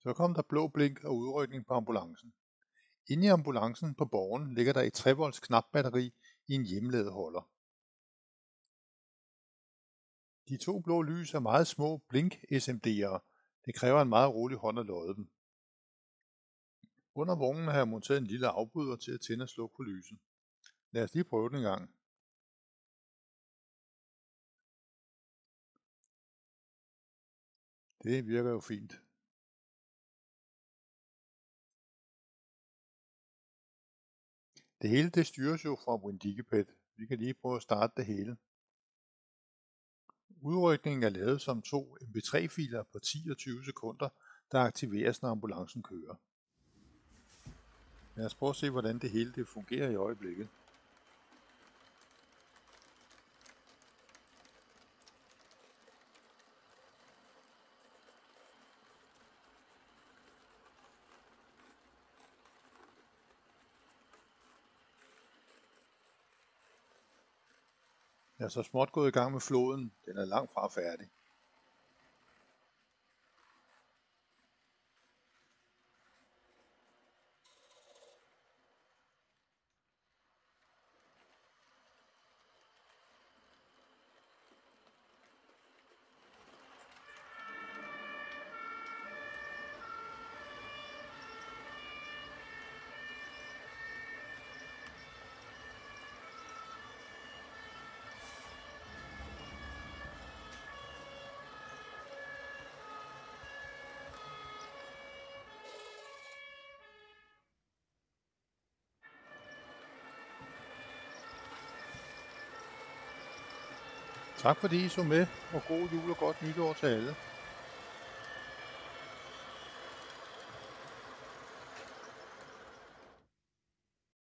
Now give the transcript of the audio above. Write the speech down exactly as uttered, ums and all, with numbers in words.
Så kom der blå blink og udrykning på ambulancen. Inde i ambulancen på Borgen ligger der et tre volts knapbatteri i en hjemmeladeholder. De to blå lys er meget små blink-S M D'ere. Det kræver en meget rolig hånd at lodde dem. Under vognen har jeg monteret en lille afbryder til at tænde og slukke på lyset. Lad os lige prøve den en gang. Det virker jo fint. Det hele det styres jo fra WinDigipad. Vi kan lige prøve at starte det hele. Udrykningen er lavet som to M P tre filer på ti og tyve sekunder, der aktiveres, når ambulancen kører. Lad os prøve at se, hvordan det hele det fungerer i øjeblikket. Jeg er så småt gået i gang med floden. Den er langt fra færdig. Tak fordi I så med, og god jul og godt nytår til alle.